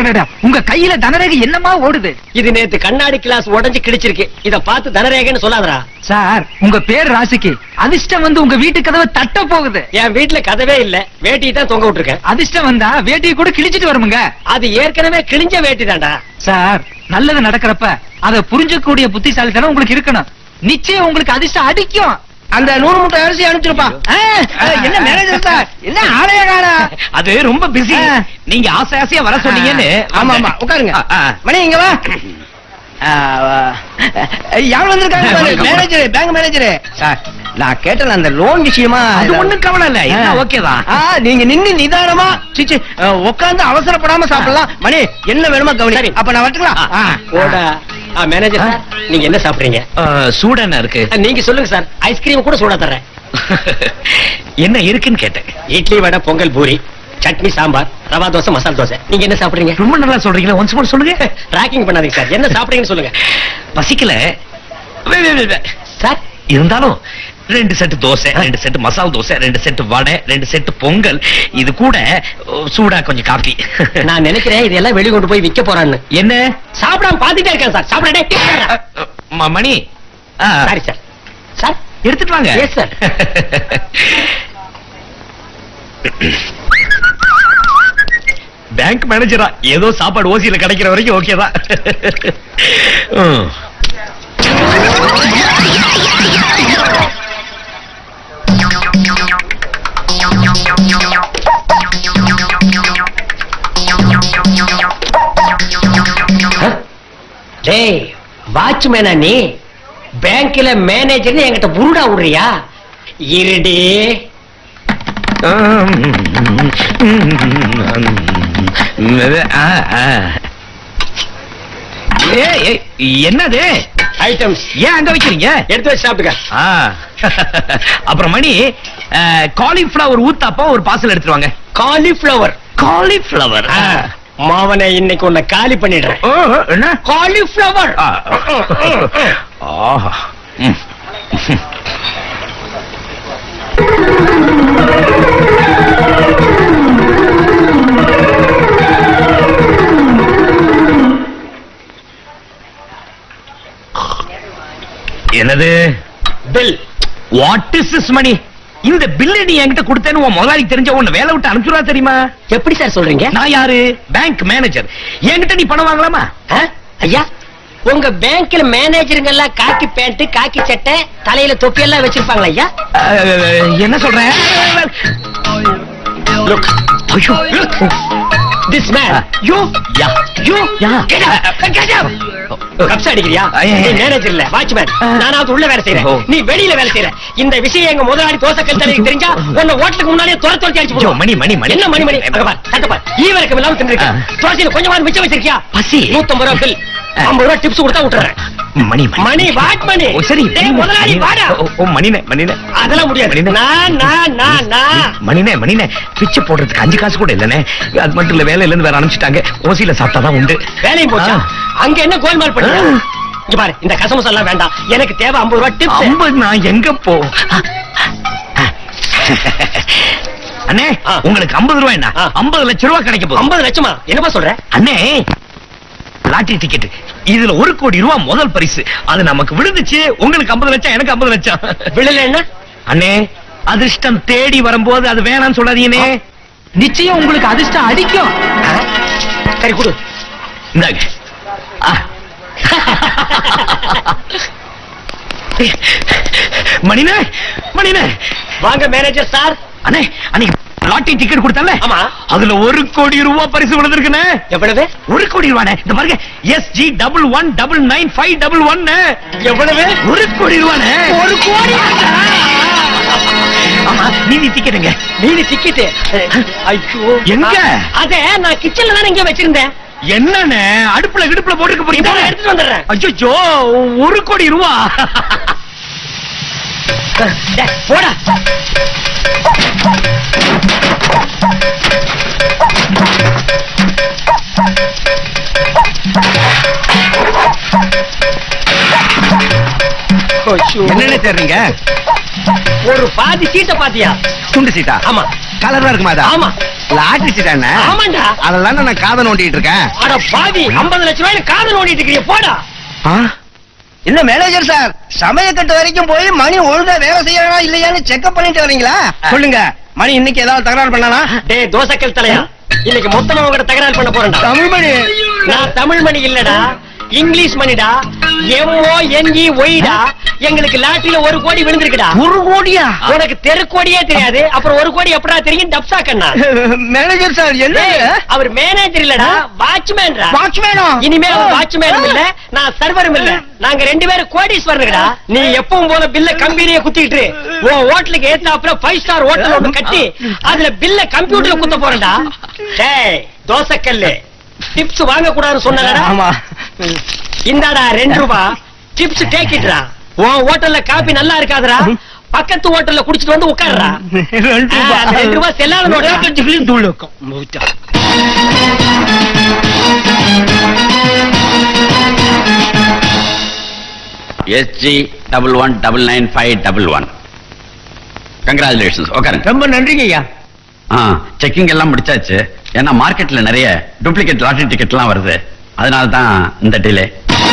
உங்க கையில தனரேகை என்னமா ஓடுது? இது நேத்து கண்ணாடி கிளாஸ் உடைஞ்சு கிழிச்சிருக்கு. இத பார்த்து தனரேகைன்னு சொல்லாதடா. சார், உங்க பேர் ராசிக்கு அதிர்ஷ்டம் வந்து உங்க வீட்டு கதவை தட்ட போகுது. என் வீட்டுல கதவே இல்ல, வேட்டியை தான் தொங்க விட்டுருக்கேன். அதிர்ஷ்டம் வந்தா வேட்டியை கூட கிழிச்சிட்டு வருமுங்க. அது ஏற்கனவே கிழிஞ்ச வேட்டி தான்டா. சார், நல்லது நடக்கிறப்ப அதை புரிஞ்சக்கூடிய புத்திசாலித்தனம் உங்களுக்கு இருக்கணும். நிச்சயம் உங்களுக்கு அதிர்ஷ்டம் அடிக்கும். அந்த 100 மூட்டை அரிசி அனுப்பிச்சிருப்பா. என்ன மேனேஜர் சார், என்ன ஆளைய காணா? அது ரொம்ப பிஸி. நீங்க ஆசை ஆசையா வர சொன்னீங்கன்னு. ஆமா ஆமா, உட்காருங்க. மணி இங்க வா. யார் வந்திருக்காங்க? Manager, bank manager sir. நான் கேட்டேன் அந்த லோன் விஷயமா. அது ஒண்ணும் கவலை இல்ல, ஓகேதான். நீங்க நின்னு நிதானமா சிச்சி உட்கார்ந்து அவசரப்படாம சாப்பிடலாம். மணி என்ன வேணுமா கவனி. அப்ப நான் வரட்டுங்களா? மேனேஜர் சார், நீங்க என்ன சாப்பிடுறீங்க? சூடான இருக்கு. நீங்க சொல்லுங்க சார், ஐஸ்கிரீம் கூட சூடா தர்றேன். என்ன இருக்குன்னு கேட்டேன். இட்லி, வடை, பொங்கல், பூரி, சட்னி, சாம்பார், ரவா தோசை, மசாலா தோசை. நீங்க என்ன சாப்பிடுறீங்க? ரொம்ப நல்லா சொல்றீங்களா? ஒன்ஸ் மோர் சொல்லுங்க. ட்ராக்கிங் பண்ணாதீங்க சார், என்ன சாப்பிடுறீங்கன்னு சொல்லுங்க. பசிக்கல சார். இருந்தாலும் 2 set dosa, 2 set masala dosa, 2 set vada, 2 set pongal, இது கூட சூடா கொஞ்சம் காபி. நான் நினைக்கிறேன் இதெல்லாம் வெளிய கொண்டு போய் விக்க போறான்னு. என்ன சாப்பிடாம பாத்துட்டே இருக்கேன் சார். சாப்பிடடே. மணி. Sorry sir. சார் எடுத்துட்டு வாங்க. Yes sir. பேங்க் மேனேஜரா ஏதோ சாப்பாடு ஓசியில கிடைக்கிற வரைக்கும் ஓகேதான். டேய், வாட்ச்மேனா நீ? பேங்க்ல மேனேஜர்னு என்கிட்ட புருடா விடுறியா? இருடே. என்னது ஐட்டம்ஸ்? ஏன் அங்க வைக்கிறீங்க? எடுத்து வச்சு சாப்பிட்டுக்க. அப்புறம் மணி, காலிஃபிளவர் ஊத்தாப்பா ஒரு பார்சல் எடுத்துருவாங்க. காலிஃபிளவர்? காலிஃபிளவர் மாவனை இன்னைக்கு உன்னை காலி பண்ணிடுறேன். என்ன காலிஃபிளவர்? என்னது bill? What is this Mani? இந்த பில்ல நீ என்கிட்ட கொடுத்தேன்னு உன் முதலாளிக்கு தெரிஞ்ச உன்னை வேலை விட்டு அனுப்பிச்சுடா தெரியுமா? எப்படி சார் சொல்றீங்க? நான் யாரு? Bank manager. என்கிட்ட நீ பணம் வாங்கலாமா? ஐயா, உங்க பேங்க்ல மேனேஜருங்க எல்லாம் காக்கி பேண்ட், காக்கி சட்டை, தலையில தொப்பி எல்லாம் வச்சிருப்பாங்களா ஐயா? என்ன சொல்றேன்? Look. ஐயோ, look. This man. You. Yeah. You. Yeah. Get up. Get up. கப்ஸ் அடிக்கிறியா? நீ மேனேஜர் இல்ல, வாட்ச்மேன். நானாவது உள்ள வேலை செய்றேன், நீ வெளியில வேலை செய்ற. இந்த விஷயம் எங்க முதலாளி தோசைக்கல் தலைக்கு தெரிஞ்சா உன்னை ஹோட்டலுக்கு முன்னாடியே துரத்தி அடிச்சு போடுவோம். மணி மணி மணி. என்ன மணி மணி? அங்க பார், தட்ட பார். ஈவரக்கம் இல்லாம தின்னுருக்க. தோசையில கொஞ்சமாவது மிச்சம் வச்சிருக்கியா? பசி. 150 ரூபாய் பில். 50 ரூபாய் டிப்ஸ் கொடுத்தா விட்டுறேன். மணி மணி வாட் மணி? சரி. முதலாளி வாடா. மணினே மணினே. அதெல்லாம் முடியாது. மணினே மணினே, பிச்சை போடுறதுக்கு 5 காசு கூட இல்லனே. அது மட்டும் இல்ல, வேலையில இருந்து வேற அனுப்பிச்சிட்டாங்க. ஓசியில சாப்பிட்டாதான் உண்டு. வேலையும் போச்சா? அங்க என்ன கோல்மால் பண்ணி? இங்க பாரு, இந்த கசமசா எல்லாம் வேண்டாம். எனக்கு தேவை 50 ரூபாய் டிப்ஸ். 50? நான் எங்க போ? அண்ணே, உங்களுக்கு 50 ரூபாய் என்ன? 50 லட்சம் ரூபாய் கிடைக்க போகுது. 50 லட்சமா? என்னப்பா சொல்ற? அண்ணே, லாட்டரி டிக்கெட். இதுல 1 கோடி ரூபாய் முதல் பரிசு. அது நமக்கு விழுந்துச்சு. உங்களுக்கு 50 லட்சம், எனக்கு 50 லட்சம். விழல என்ன? அண்ணே, அதிர்ஷ்டம் தேடி வரும்போது அது வேணாம்னு சொல்லாதீங்கண்ணே. நிச்சயம் உங்களுக்கு அதிர்ஷ்டம் அடிக்கும். சரி கொடு. இந்தாங்க. மணினே மணினே. வாங்க மேனேஜர் சார். அண்ணே, அன்னைக்கு லாட்டரி டிக்கெட் கொடுத்தல, ஆமா, அதுல 1 கோடி ரூபாய் பரிசு விழுந்திருக்குனே. எவ்வளவு? 1 கோடி ரூபாய். இந்த பாருங்க, SG119951. எவ்வளவு? 1 கோடி ரூபாய். 1 கோடி? ஆமா, நீதி டிக்கெட்டுங்க. நீதி டிக்கெட்? ஐயோ, எங்க? அத நான் கிச்சன்ல தான் இங்க வச்சிருந்தேன். என்னன்னு அடுப்புல கிடுப்புல போட்டுக்க போறீங்க? எடுத்துட்டு வந்துடுறேன். அச்சோ, 1 கோடி ரூபாய். போடா. என்னன்னு தெரியுங்க? ஒரு பாதி சீட்டை பாத்தியா? துண்டு சீட்டா? ஆமா. கலரா இருக்குமா? ஆமா. லாட்டிச்சுட்டானே? ஆமாண்டா. அதெல்லாம் நான் காதை நோண்டிட்டு இருக்கேன். அட பாவி, 50 லட்சம் ரூபாய் காதை நோண்டிட்டு இருக்கீங்க, போடா. என்ன மேனேஜர் சார், சமயக்கட்டு வரைக்கும் போய் மணி ஒழுங்கா வேலை செய்யறா இல்லையான்னு செக்அப் பண்ணிட்டு வரீங்களா? சொல்லுங்க, மணி இன்னைக்கு ஏதாவது தகராறு பண்ணானா? டேய் தோசைக்கல் தலையா, இன்னைக்கு மொத்தமா உங்ககிட்ட தகராறு பண்ண போறேன்டா. தமிழ் மணி? நான் தமிழ் மணி இல்லடா, இங்கிலீஷ் மணிடா. MONEYடா. எங்களுக்கு லாட்டரியில 1 கோடி விழுந்திருக்குடா. 1 கோடியா? உனக்கு தெரு கோடியே தெரியாது, அப்புறம் 1 கோடி எப்படா தெரியும்? டப்சா கண்ணா. மேனேஜர் சார் என்ன? அவர் மேனேஜர் இல்லடா, வாட்ச்மேன்டா. வாட்ச்மேனா? இனிமே அவர் வாட்ச்மேனும் இல்ல, நான் சர்வரும் இல்ல. நாங்க 2 பேரும் கோடீஸ்வரனுங்கடா. நீ எப்பவும் போல பில்ல கம்பெனியை குத்திட்டு உன் ஹோட்டலுக்கு ஏத்தாப்புல 5 ஸ்டார் ஹோட்டல் ஒன்று கட்டி அதுல பில்ல கம்ப்யூட்டர்ல குத்த போறேன்டா. டேய் தோசைக்கல்லு, டிப்ஸ் வாங்க கூடாதுன்னு சொன்னலடா. ஆமா. இந்தாடா 2 ரூபாய் டிப்ஸ் டேக்கிட்ரா. உன் ஹோட்டல்ல காபி நல்லா இருக்காதுடா, பக்கத்து ஹோட்டல்ல குடிச்சிட்டு வந்து உட்கார்றா. 2 ரூபாய் செல்லாத நோட்டா கொஞ்சம் தூள் இருக்கும். SG119951. கங்க்ராச்சுலேஷன்ஸ். உட்காருங்க. ரொம்ப நன்றிங்க ஐயா. செக்கிங் எல்லாம் முடிச்சாச்சு. ஏன்னா மார்க்கெட்ல நிறைய டூப்ளிகேட் லாட்டரி டிக்கெட்லாம் வருது, அதனால தான் இந்த டிலே.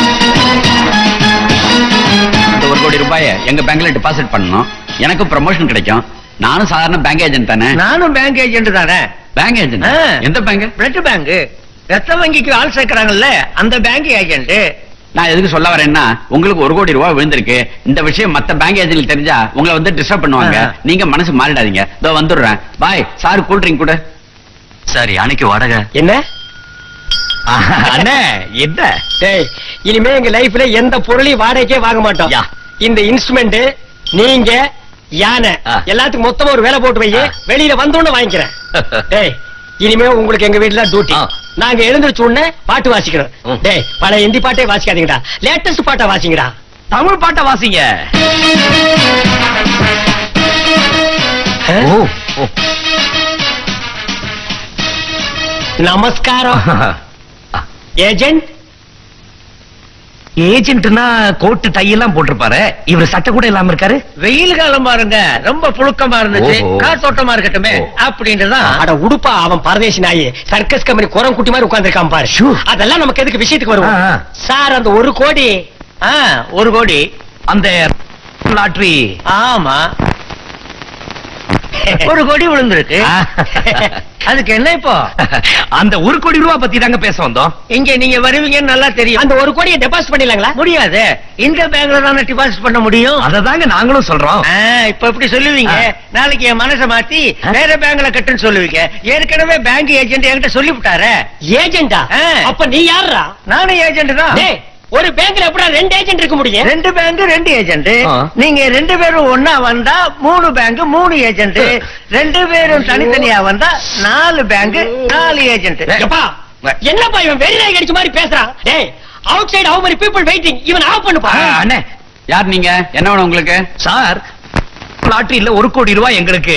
இந்த 1 கோடி ரூபாயை எங்க பேங்க்ல டெபாசிட் பண்ணணும். எனக்கு ப்ரமோஷன் கிடைக்கும். நானும் சாதாரண பேங்க் ஏஜென்ட் தானே. நானும் பேங்க் ஏஜென்ட் தானே. Bank agent? எந்த பேங்க்? Blood bank. ரத்த வங்கிக்கு ஆள் சேர்க்கறாங்கல்ல, அந்த பேங்க் ஏஜென்ட். நான் எதுக்கு சொல்ல வரேன்னா, உங்களுக்கு 1 கோடி ரூபாய் விழுந்திருக்கு. இந்த விஷயம் மத்த பேங்க் ஏஜென்ட் தெரிஞ்சா உங்களை வந்து டிஸ்டர்ப் பண்ணுவாங்க. நீங்க மனசு மாறிடாதீங்க. இதோ வந்துடுறேன். பாய். சார் கூல் ட்ரிங்க் கூட. சார் யானைக்கு வாடகை என்ன? அண்ணே என்ன? டேய், இனிமே எங்க லைஃப்ல எந்த பொருளையும் வாடகைக்கே வாங்க மாட்டோம். இந்த இன்ஸ்ட்ருமெண்ட், நீங்க, யானை எல்லாத்துக்கும் மொத்தமா ஒரு வேலை போட்டு வை. வெளியில வந்தோன்னு வாங்கிக்கிறேன். டேய், இனிமே உங்களுக்கு எங்க வீட்டுல டியூட்டி. நாங்க எழுந்திருச்ச உடனே பாட்டு வாசிக்கணும். டேய், பழைய ஹிந்தி பாட்டே வாசிக்காதீங்கடா, லேட்டஸ்ட் பாட்டா வாசிங்கடா. தமிழ் பாட்டை வாசிங்க. நமஸ்காரம். ஏஜென்ட்? ஏஜென்ட்னா கோட்டு டை எல்லாம் போட்டிருப்பாரு, இவர் சட்டை கூட இல்லாம இருக்காரு. வெயில் காலம் பாருங்க, ரொம்ப புழுக்கமா இருந்துச்சு, காத்தோட்டமா இருக்கட்டுமே அப்படின்றதான். அட உடுப்பா, அவன் பரதேசி நாயி சர்க்கஸ் கம்பெனி குரம் குட்டி மாதிரி உட்கார்ந்திருக்கான் பாரு. அதெல்லாம் நமக்கு எதுக்கு, விஷயத்துக்கு வருவோம். சார், அந்த 1 கோடி. 1 கோடி அந்த லாட்டரி. ஆமா, 1 கோடி விழுந்திருக்கு. அதுக்கு என்ன இப்போ? அந்த 1 கோடி ரூபாய் பத்தி தாங்க பேச வந்தோம். இங்க நீங்க வருவீங்கன்னு நல்லா தெரியும். அந்த 1 கோடியை டெபாசிட் பண்ணிடலாங்களா? முடியாது, இந்த பேங்க்ல தானே டெபாசிட் பண்ண முடியும். அததாங்க நாங்களும் சொல்றோம். இப்ப எப்படி சொல்லுவீங்க? நாளைக்கு என் மனசை மாத்தி வேற பேங்க்ல கட்டுன்னு சொல்லுவீங்க. ஏற்கனவே பேங்க் ஏஜென்ட் என்கிட்ட சொல்லிவிட்டாரு. ஏஜென்டா? அப்ப நீ யாரா? நானும் ஏஜென்ட் தான். ஒரு பேங்க்ல எப்படா 2 ஏஜென்ட் இருக்க முடியும்? 2 பேங்க் 2 ஏஜென்ட். நீங்க 2 பேரும் ஒன்னா வந்தா 3 பேங்க் 3 ஏஜென்ட். 2 பேரும் தனித்தனியா வந்தா 4 பேங்க் 4 ஏஜென்ட். என்னப்பா இவன் வெறி நாய் கடிச்ச மாதிரி பேசுறான்? டேய், outside how many people waiting? இவன் ஆஃப் பண்ணுப்பா. அண்ணே, யார் நீங்க? என்ன வேணும் உங்களுக்கு? சார், லாட்டரியில 1 கோடி ரூபாய் எங்களுக்கு.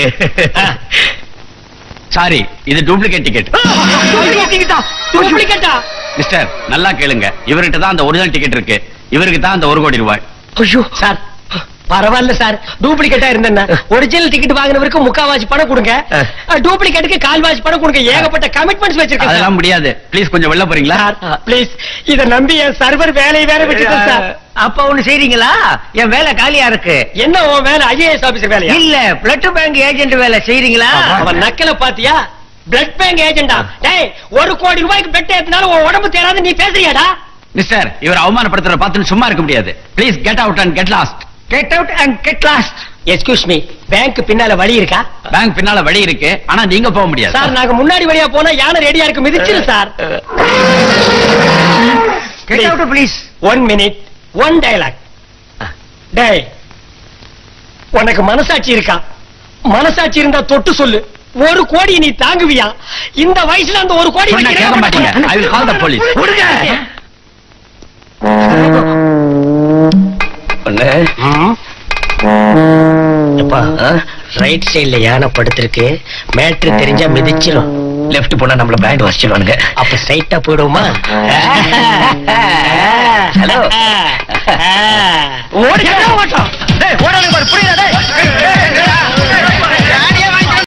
சாரி, இது டூப்ளிகேட் டிக்கெட். டூப்ளிகேட்டா? மிஸ்டர், நல்லா கேளுங்க. இவர்கிட்ட தான் அந்த ஒரிஜினல் டிக்கெட் இருக்கு. இவருக்கு தான் அந்த 1 கோடி ரூபாய். ஐயோ சார், பரவாயில்ல சார், டூப்ளிகேட்டா இருந்தா ஒரிஜினல் டிக்கெட் வாங்கினவருக்கு 3/4 பணம் கொடுங்க, டூப்ளிகேட்டுக்கு 1/4 பணம் கொடுங்க. ஏகப்பட்ட கமிட்மெண்ட்ஸ் வச்சிருக்கேன். அதெல்லாம் முடியாது. ப்ளீஸ் கொஞ்சம் வெளில போறீங்களா? ப்ளீஸ், இத நம்பி என் சர்வர் வேலையை வேற விட்டுட்டேன் சார். அப்ப ஒண்ணு செய்றீங்களா? என் வேலை காலியா இருக்கு. என்ன உன் வேலை? IAS ஆபீசர் வேலையா? இல்ல, பிளட் பேங்க் ஏஜென்ட் வேலை செய்றீங்களா? அவன் நக்கல பாத்தியா? பிளட் பேங்க் ஏஜென்டா? டேய், 1 கோடி ரூபாய்க்கு பெட் ஏத்துனாலும் உன் உடம்பு தேராது, நீ பேசுறியாடா? மிஸ்டர், இவர் அவமானப்படுத்துற பார்த்து சும்மா இருக்க முடியாது. Please get out and get lost. Get out and get lost. Excuse me, bank பின்னால வழி இருக்கா? பேங்க் பின்னால வழி இருக்கு, ஆனா நீங்க போக முடியாது. சார், நாங்க முன்னாடி வழியா போனா யானை ரெடியா இருக்கு, மிதிச்சிரு sir. Get out please. 1 minute, 1 dialogue. டேய், உனக்கு மனசாட்சி இருக்கா? மனசாட்சி இருந்தா தொட்டு சொல்லு, 1 கோடி நீ தாங்குவியா? இந்த வயசுல அந்த 1 கோடி கேட்க மாட்டீங்க. I will call the police. Right சைடுல யானை படுத்திருக்கு, மேட்ரு தெரிஞ்சா மிதிச்சிரும். லெஃப்ட் போனா நம்மள பேண்ட் வாசிச்சிடுவானுங்க. அப்ப ஸ்ட்ரைட்டா போயிடுவோமா? ஹலோ, ஓடி